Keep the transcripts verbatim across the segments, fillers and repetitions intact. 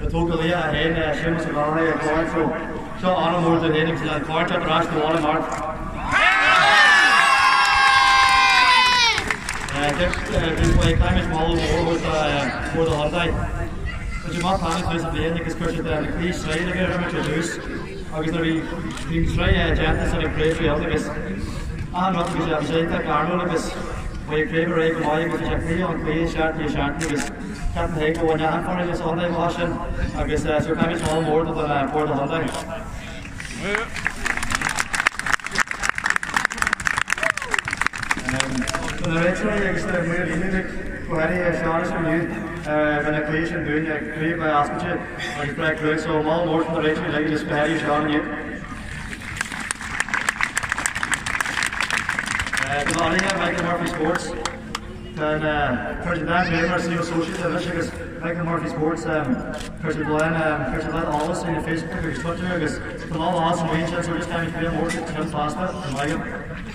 tóg go léa a héin simas a gáha a cóir so seo anna mór a hénig sin an cóirte a rás do bhála mar. This way climate model more with uh, for the holiday. But you might find it the end because the police try to get him to lose. I was very being try a chance to play for the guys. I'm not because I'm saying that Carlo because we play for a boy because I play on play shot the shot because Captain Hago when I'm for this holiday washing. I guess uh, so climate model more than uh, for the holiday. Originally, I guess the way we did it, we had a chance from you when a creation doing a create by asking you, and you play good, so all more from the originally, like just had a chance on you. The body of Michael Murphy Sports, and President Taylor, C E O Associate of Michigan's Michael Murphy Sports, President Glenn, President all us in the Facebook, or Twitter, because the all awesome regions are just kind of feeling more to them faster, and Michael.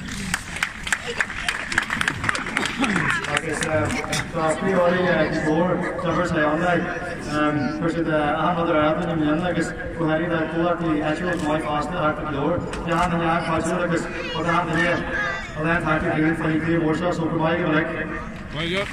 So we already before covers the online. Um, because the another album in Milan, because we had that pull out the actual my faster out the door. The hand in the hand, culture, because what the hand in here, a land had to do for the clear water, so provide you like. Very good.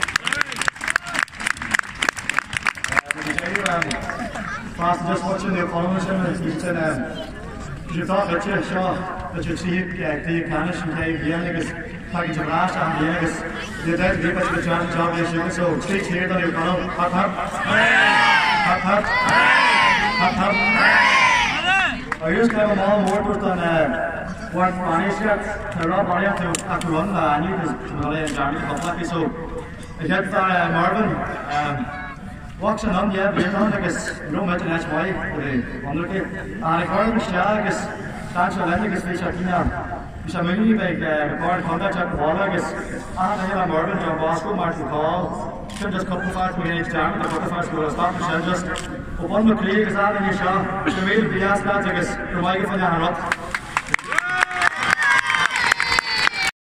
Fast just watching the economist and it's in you thought that you saw that you see the Canis and Dave Yannick package of last and Yannick the dead people to the chance job is you so straight here that you can hop hop hop hop hop hop I used to have a more more than uh one Spanish yet the rob area to have to run and you because Malay and German couple so I get that Marvin um Watching on, yeah, we're not like us, no matter that's why, the wonderful. And I call the Shah, because that's what I think is the Shakina. It's a movie like recorded contact at the wall, I guess. And I have a Morgan, John Bosco, Martin Call. Should just couple of five minutes down, the couple of five will stop the shell just. But one more clear is that in your shot. The way to be asked that, I guess, the microphone and up.